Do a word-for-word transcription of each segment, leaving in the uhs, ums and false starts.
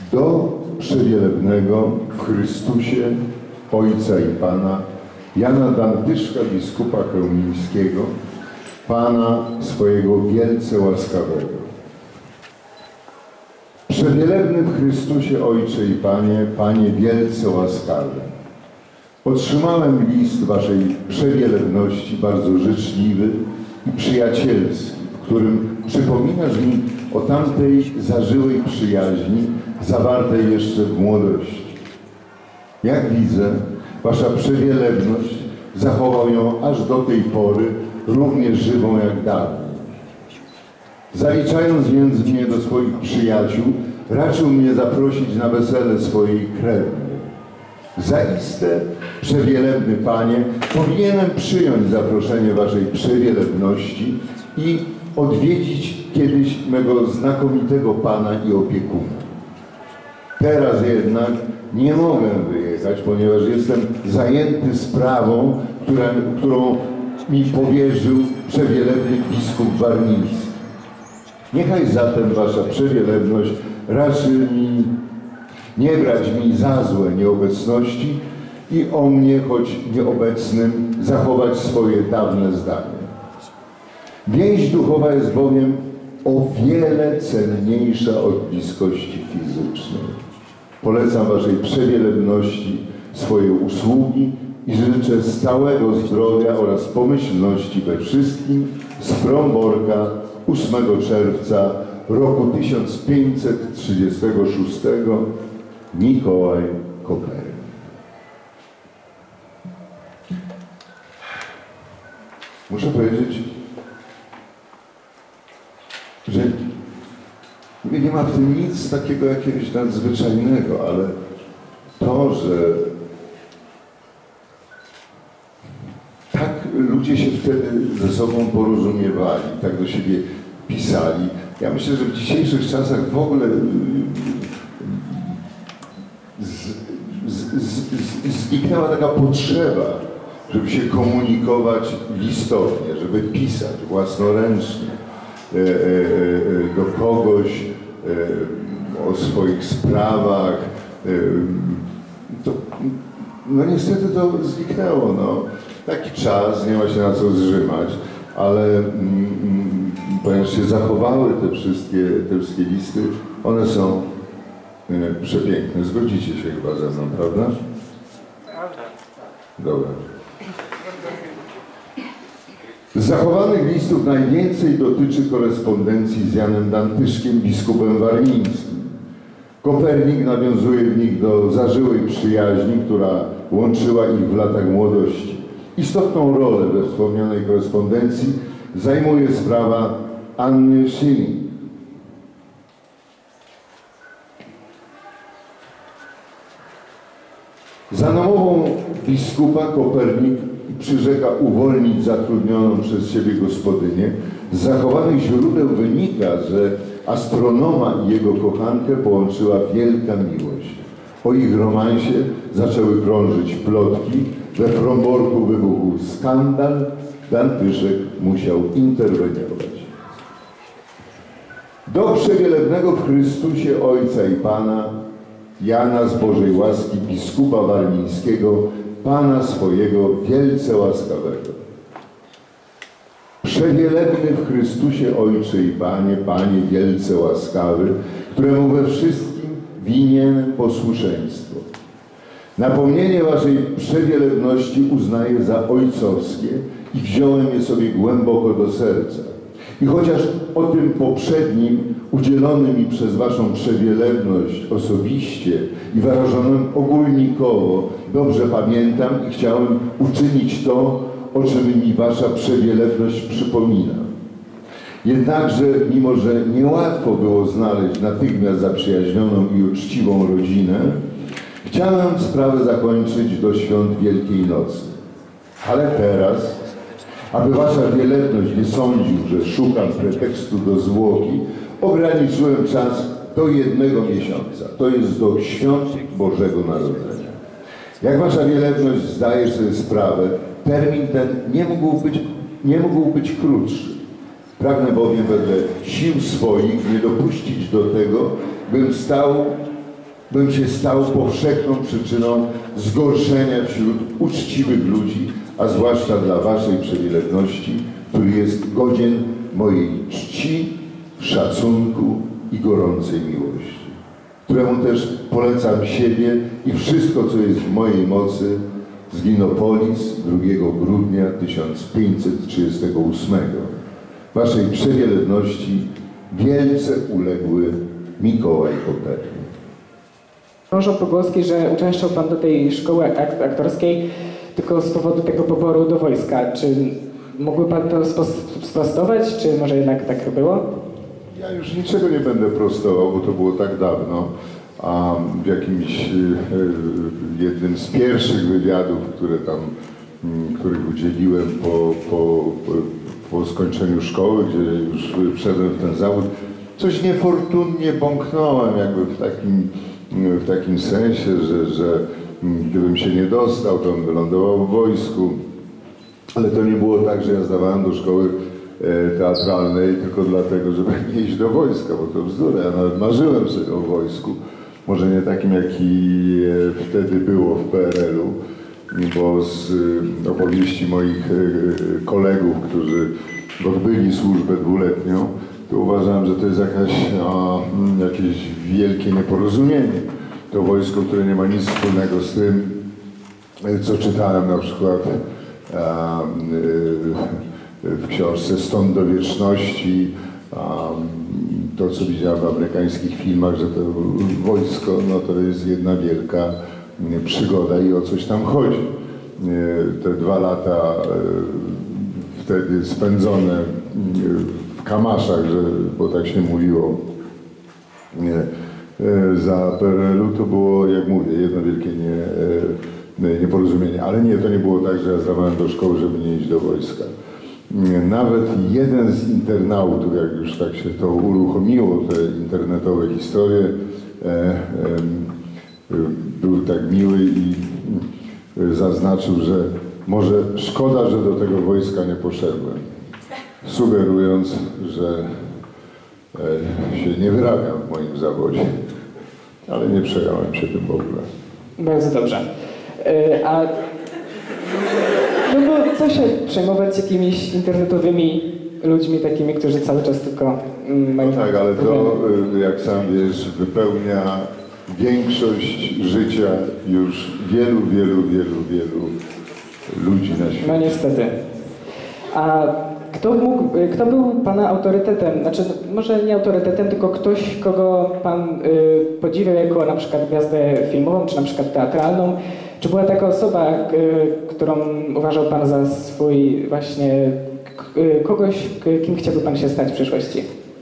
do przewielebnego w Chrystusie Ojca i Pana Jana Dantyszka, biskupa chełmińskiego, Pana swojego wielce łaskawego. Przewielebny w Chrystusie Ojcze i Panie, Panie wielce łaskawy, otrzymałem list Waszej przewielebności, bardzo życzliwy i przyjacielski, w którym przypominasz mi o tamtej zażyłej przyjaźni, zawartej jeszcze w młodości. Jak widzę, Wasza przewielebność zachował ją aż do tej pory równie żywą jak dawniej. Zaliczając więc mnie do swoich przyjaciół, raczył mnie zaprosić na wesele swojej krewnej. Zaiste, przewielebny Panie, powinienem przyjąć zaproszenie Waszej przewielebności i odwiedzić kiedyś mego znakomitego Pana i opiekuna. Teraz jednak nie mogę wyjechać, ponieważ jestem zajęty sprawą, która, którą mi powierzył przewielebny biskup warmiński. Niechaj zatem Wasza przewielebność raczy mi nie brać mi za złe nieobecności i o mnie, choć nieobecnym, zachować swoje dawne zdanie. Więź duchowa jest bowiem o wiele cenniejsza od bliskości fizycznej. Polecam Waszej przewielebności swoje usługi i życzę stałego zdrowia oraz pomyślności we wszystkim z Fromborka ósmego czerwca roku tysiąc pięćset trzydziestego szóstego. Mikołaj Kopernik. Muszę powiedzieć, że nie ma w tym nic takiego jakiegoś nadzwyczajnego, ale to, że tak ludzie się wtedy ze sobą porozumiewali, tak do siebie pisali. Ja myślę, że w dzisiejszych czasach w ogóle z, z, z, zniknęła taka potrzeba, żeby się komunikować listownie, żeby pisać własnoręcznie e, e, do kogoś e, o swoich sprawach. E, to, no niestety to zniknęło. No. Taki czas, nie ma się na co zrzymać, ale mm, ponieważ się zachowały te wszystkie, te wszystkie listy, one są e, przepiękne. Zgodzicie się chyba ze mną, prawda? Dobra. Z zachowanych listów najwięcej dotyczy korespondencji z Janem Dantyszkiem, biskupem warmińskim. Kopernik nawiązuje w nich do zażyłej przyjaźni, która łączyła ich w latach młodości. Istotną rolę we wspomnianej korespondencji zajmuje sprawa Anny Schilling. Za namową biskupa Kopernik przyrzeka uwolnić zatrudnioną przez siebie gospodynię. Z zachowanych źródeł wynika, że astronoma i jego kochankę połączyła wielka miłość. O ich romansie zaczęły krążyć plotki. We Fromborku wybuchł skandal. Dantyszek musiał interweniować. Do przewielebnego w Chrystusie Ojca i Pana Jana z Bożej łaski, biskupa warmińskiego, Pana swojego wielce łaskawego. Przewielebny w Chrystusie Ojcze i Panie, Panie wielce łaskawy, któremu we wszystkim winienem posłuszeństwo. Napomnienie Waszej przewielebności uznaję za ojcowskie i wziąłem je sobie głęboko do serca. I chociaż o tym poprzednim, udzielonym mi przez Waszą przewielebność osobiście i wyrażonym ogólnikowo, dobrze pamiętam i chciałem uczynić to, o czym mi Wasza przewielebność przypomina. Jednakże, mimo że niełatwo było znaleźć natychmiast zaprzyjaźnioną i uczciwą rodzinę, chciałem sprawę zakończyć do świąt Wielkiej Nocy. Ale teraz, aby Wasza wielebność nie sądził, że szukam pretekstu do zwłoki, ograniczyłem czas do jednego miesiąca. To jest do świąt Bożego Narodzenia. Jak Wasza wielebność zdaje sobie sprawę, termin ten nie mógł być, nie mógł być krótszy. Pragnę bowiem wedle sił swoich nie dopuścić do tego, bym stał bym się stał powszechną przyczyną zgorszenia wśród uczciwych ludzi, a zwłaszcza dla waszej przewilejności, który jest godzien mojej czci, szacunku i gorącej miłości, któremu też polecam siebie i wszystko, co jest w mojej mocy, z Ginopolis drugiego grudnia tysiąc pięćset trzydziestego ósmego. Waszej przewielebności wielce uległy Mikołaj Kopernik. Krążą pogłoski, że uczęszczał pan do tej szkoły ak aktorskiej tylko z powodu tego poboru do wojska. Czy mógłby pan to sprostować, czy może jednak tak było? Ja już niczego nie będę prostował, bo to było tak dawno, a w jakimś jednym z pierwszych wywiadów, które tam, których udzieliłem po, po, po skończeniu szkoły, gdzie już wszedłem w ten zawód, coś niefortunnie bąknąłem jakby w takim, w takim sensie, że, że gdybym się nie dostał, to bym wylądował w wojsku. Ale to nie było tak, że ja zdawałem do szkoły teatralnej tylko dlatego, żeby nie iść do wojska, bo to bzdura. Ja nawet marzyłem sobie o wojsku. Może nie takim, jaki wtedy było w P R L u, bo z opowieści moich kolegów, którzy odbyli służbę dwuletnią, to uważam, że to jest jakaś, a, jakieś wielkie nieporozumienie. To wojsko, które nie ma nic wspólnego z tym, co czytałem na przykład a, w książce Stąd do wieczności, a, to co widziałem w amerykańskich filmach, że to wojsko, no to jest jedna wielka przygoda i o coś tam chodzi. Te dwa lata wtedy spędzone w kamaszach, że, bo tak się mówiło, za P R L u, to było, jak mówię, jedno wielkie nie, nieporozumienie. Ale nie, to nie było tak, że ja zdawałem do szkoły, żeby nie iść do wojska. Nawet jeden z internautów, jak już tak się to uruchomiło, te internetowe historie, e, e, był tak miły i zaznaczył, że może szkoda, że do tego wojska nie poszedłem, sugerując, że e, się nie wyrabiam w moim zawodzie, ale nie przejąłem się tym w ogóle. Bardzo dobrze. E, a no bo co się przejmować jakimiś internetowymi ludźmi takimi, którzy cały czas tylko mają... No tak, ale to, jak sam wiesz, wypełnia większość życia już wielu, wielu, wielu, wielu ludzi na świecie. No niestety. A kto, mógł, kto był pana autorytetem? Znaczy, może nie autorytetem, tylko ktoś, kogo pan y, podziwiał jako na przykład gwiazdę filmową, czy na przykład teatralną? Czy była taka osoba, y, którą uważał pan za swój właśnie y, kogoś, kim chciałby pan się stać w przyszłości?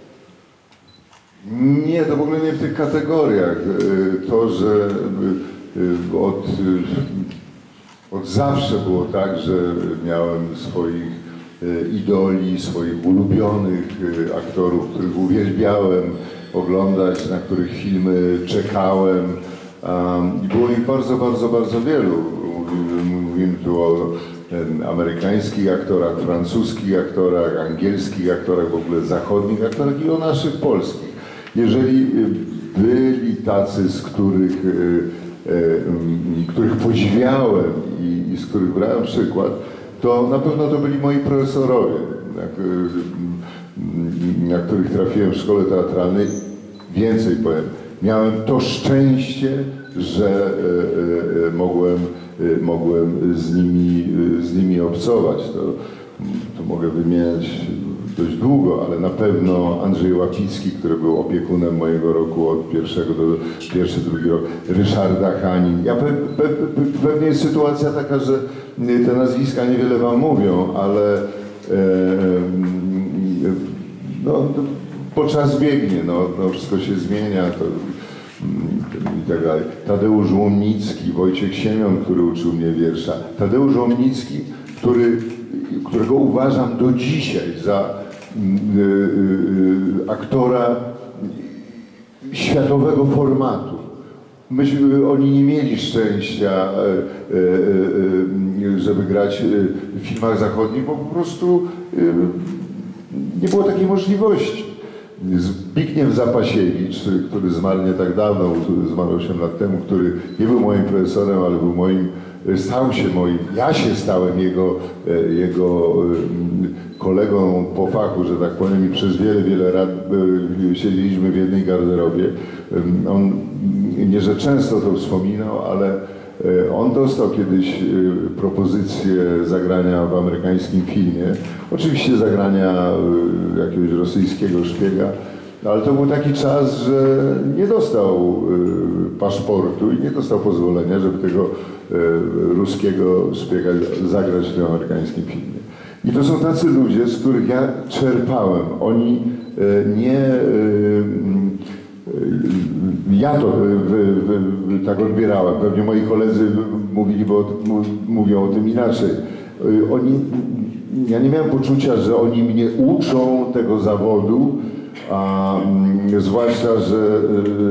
Nie, to w ogóle nie w tych kategoriach. To, że od, od zawsze było tak, że miałem swoich idoli, swoich ulubionych aktorów, których uwielbiałem oglądać, na których filmy czekałem. I było ich bardzo, bardzo, bardzo wielu. Mówimy tu o amerykańskich aktorach, francuskich aktorach, angielskich aktorach, w ogóle zachodnich aktorach i o naszych polskich. Jeżeli byli tacy, z których, których podziwiałem i, i z których brałem przykład, to na pewno to byli moi profesorowie, na, na których trafiłem w szkole teatralnej. Więcej powiem, miałem to szczęście, że mogłem, mogłem z nimi, z nimi obcować. To, to mogę wymieniać dość długo, ale na pewno Andrzej Łapicki, który był opiekunem mojego roku od pierwszego do pierwszy, drugi rok, Ryszarda Hanin. Ja pe, pe, pe, pewnie jest sytuacja taka, że te nazwiska niewiele wam mówią, ale e, no, bo czas biegnie, no, no, wszystko się zmienia to, i tak dalej. Tadeusz Łomnicki, Wojciech Siemion, który uczył mnie wiersza. Tadeusz Łomnicki, który, którego uważam do dzisiaj za y, y, aktora światowego formatu. Myśmy, oni nie mieli szczęścia, y, y, y, żeby grać w filmach zachodnich, bo po prostu y, nie było takiej możliwości. Zbigniew Zapasiewicz, który zmarł nie tak dawno, który zmarł osiem lat temu, który nie był moim profesorem, ale był moim, stał się moim, ja się stałem jego, jego kolegą po fachu, że tak powiem, i przez wiele, wiele lat siedzieliśmy w jednej garderobie. On nie, że często to wspominał, ale on dostał kiedyś propozycję zagrania w amerykańskim filmie, oczywiście zagrania jakiegoś rosyjskiego szpiega, ale to był taki czas, że nie dostał paszportu i nie dostał pozwolenia, żeby tego ruskiego szpiega zagrać w tym amerykańskim filmie. I to są tacy ludzie, z których ja czerpałem. Oni nie... Ja to tak odbierałem, pewnie moi koledzy mówili, bo mówią o tym inaczej. Oni, ja nie miałem poczucia, że oni mnie uczą tego zawodu, a zwłaszcza, że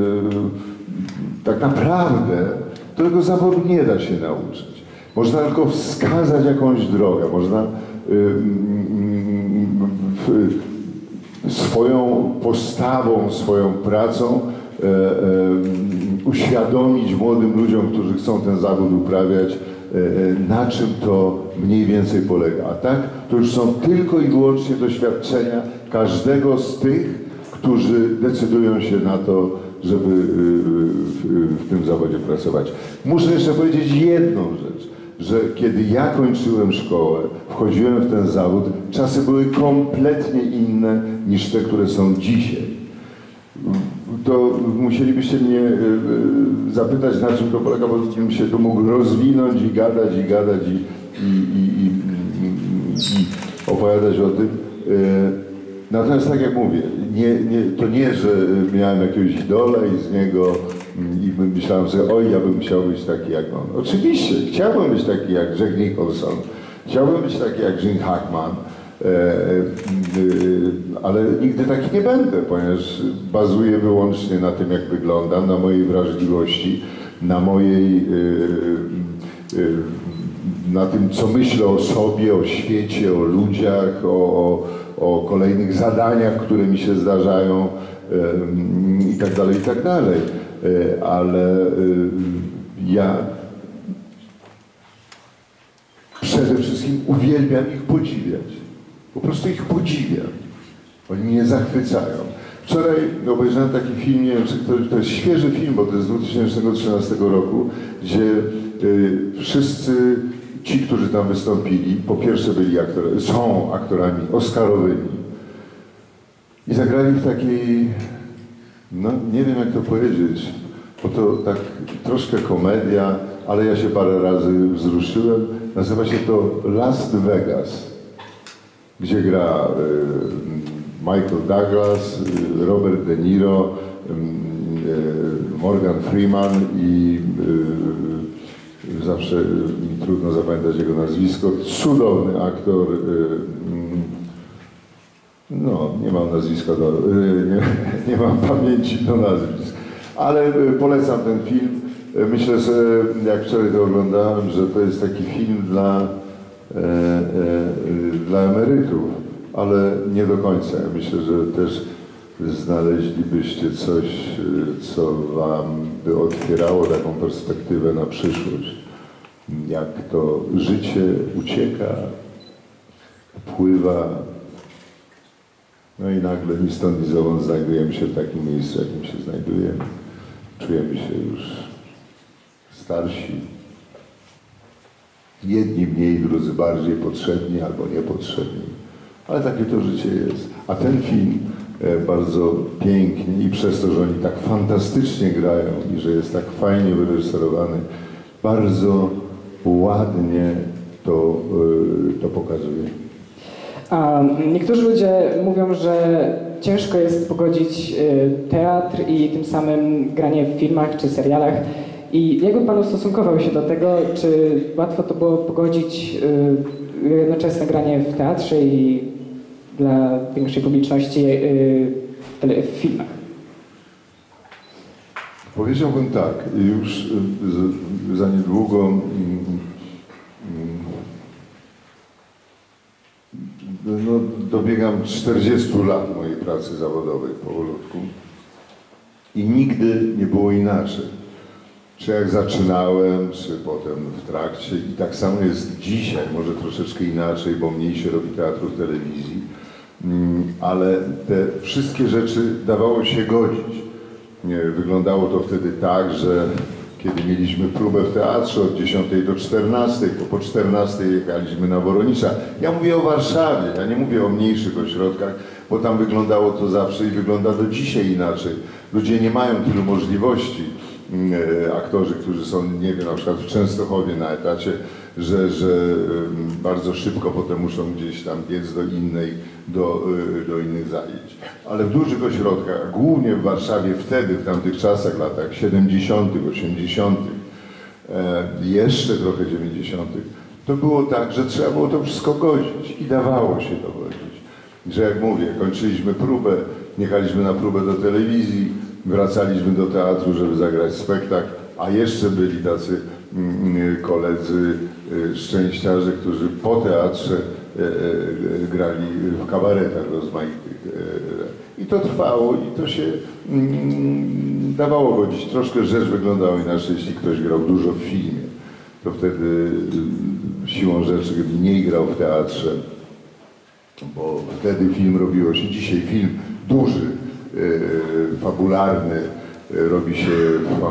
tak naprawdę tego zawodu nie da się nauczyć. Można tylko wskazać jakąś drogę, można swoją postawą, swoją pracą e, e, uświadomić młodym ludziom, którzy chcą ten zawód uprawiać, e, na czym to mniej więcej polega. A tak, to już są tylko i wyłącznie doświadczenia każdego z tych, którzy decydują się na to, żeby w, w tym zawodzie pracować. Muszę jeszcze powiedzieć jedną rzecz, że kiedy ja kończyłem szkołę, wchodziłem w ten zawód, czasy były kompletnie inne niż te, które są dzisiaj. To musielibyście mnie zapytać, na czym to polega, bo bym się tu mógł rozwinąć i gadać, i gadać, i, i, i, i, i opowiadać o tym. Natomiast tak jak mówię, nie, nie, to nie, że miałem jakiegoś idola i z niego i myślałem sobie, oj, ja bym chciał być taki jak on. Oczywiście, chciałbym być taki jak Jack Nicholson, chciałbym być taki jak Gene Hackman, e, e, ale nigdy taki nie będę, ponieważ bazuję wyłącznie na tym, jak wyglądam, na mojej wrażliwości, na mojej, e, e, na tym, co myślę o sobie, o świecie, o ludziach, o, o, o kolejnych zadaniach, które mi się zdarzają e, i tak dalej, i tak dalej. Ale ja przede wszystkim uwielbiam ich podziwiać. Po prostu ich podziwiam. Oni mnie zachwycają. Wczoraj obejrzałem taki film, nie wiem, czy to, to jest świeży film, bo to jest z dwa tysiące trzynastego roku, gdzie y, wszyscy ci, którzy tam wystąpili, po pierwsze byli aktorami, są aktorami oscarowymi i zagrali w takiej, no nie wiem jak to powiedzieć, bo to tak troszkę komedia, ale ja się parę razy wzruszyłem. Nazywa się to Las Vegas, gdzie gra y, Michael Douglas, y, Robert De Niro, y, Morgan Freeman i y, zawsze mi trudno zapamiętać jego nazwisko. Cudowny aktor. Y, No, nie mam nazwiska, do, nie, nie mam pamięci do nazwisk, ale polecam ten film. Myślę, że jak wczoraj to oglądałem, że to jest taki film dla, e, e, dla emerytów, ale nie do końca. Myślę, że też znaleźlibyście coś, co wam by otwierało taką perspektywę na przyszłość. Jak to życie ucieka, pływa. No i nagle ni stąd, ni zowąd znajdujemy się w takim miejscu, jakim się znajdujemy. Czujemy się już starsi. Jedni mniej, drudzy bardziej potrzebni albo niepotrzebni. Ale takie to życie jest. A ten film bardzo pięknie i przez to, że oni tak fantastycznie grają i że jest tak fajnie wyreżyserowany, bardzo ładnie to, to pokazuje. A niektórzy ludzie mówią, że ciężko jest pogodzić teatr i tym samym granie w filmach czy serialach. I jakby Pan ustosunkował się do tego, czy łatwo to było pogodzić jednoczesne granie w teatrze i dla większej publiczności w filmach? Powiedziałbym tak, już za niedługo no, dobiegam czterdziestu lat mojej pracy zawodowej powolutku i nigdy nie było inaczej. Czy jak zaczynałem, czy potem w trakcie i tak samo jest dzisiaj, może troszeczkę inaczej, bo mniej się robi teatru w telewizji, ale te wszystkie rzeczy dawało się godzić. Wyglądało to wtedy tak, że kiedy mieliśmy próbę w teatrze od dziesiątej do czternastej, to po czternastej jechaliśmy na Woronicza. Ja mówię o Warszawie, ja nie mówię o mniejszych ośrodkach, bo tam wyglądało to zawsze i wygląda do dzisiaj inaczej. Ludzie nie mają tylu możliwości, aktorzy, którzy są, nie wiem, na przykład w Częstochowie na etacie, że, że bardzo szybko potem muszą gdzieś tam biec do innej, do, do innych zajęć. Ale w dużych ośrodkach, głównie w Warszawie wtedy, w tamtych czasach, latach siedemdziesiątych, osiemdziesiątych, jeszcze trochę dziewięćdziesiątych, to było tak, że trzeba było to wszystko godzić i dawało się to godzić. Że jak mówię, kończyliśmy próbę, jechaliśmy na próbę do telewizji, wracaliśmy do teatru, żeby zagrać spektakl, a jeszcze byli tacy koledzy szczęściarze, którzy po teatrze grali w kabaretach rozmaitych. I to trwało i to się dawało godzić. Troszkę rzecz wyglądała inaczej, jeśli ktoś grał dużo w filmie. To wtedy siłą rzeczy mniej grał w teatrze, bo wtedy film robiło się, dzisiaj film duży, fabularny robi się w,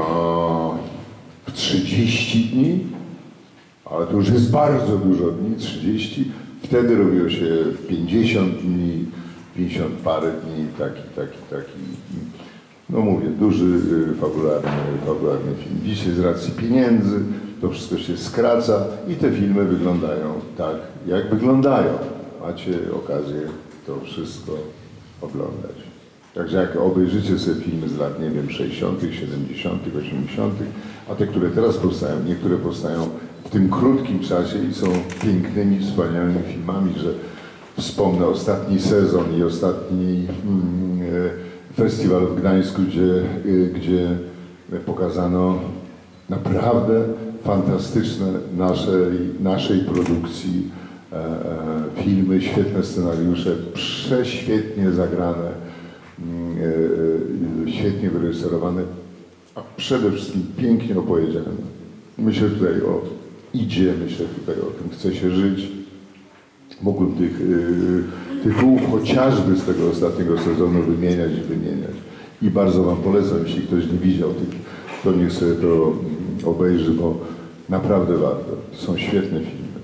w trzydzieści dni, ale to już jest bardzo dużo dni, trzydzieści. Wtedy robiło się w pięćdziesiąt dni, pięćdziesiąt parę dni, taki, taki, taki, no mówię, duży, fabularny, fabularny film. Dzisiaj z racji pieniędzy to wszystko się skraca i te filmy wyglądają tak, jak wyglądają. Macie okazję to wszystko oglądać. Także jak obejrzycie sobie filmy z lat, nie wiem, sześćdziesiątych, siedemdziesiątych, osiemdziesiątych, a te, które teraz powstają, niektóre powstają w tym krótkim czasie i są pięknymi, wspaniałymi filmami, że wspomnę ostatni sezon i ostatni mm, festiwal w Gdańsku, gdzie, gdzie pokazano naprawdę fantastyczne naszej, naszej produkcji e, e, filmy, świetne scenariusze, prześwietnie zagrane, e, e, świetnie wyreżyserowane, a przede wszystkim pięknie opowiedziane. Myślę tutaj o Idzie, myślę tutaj o tym Chce się żyć. Mógłbym tych e, tytułów chociażby z tego ostatniego sezonu wymieniać i wymieniać. I bardzo wam polecam, jeśli ktoś nie widział tych, to niech sobie to obejrzy, bo naprawdę warto. To są świetne filmy.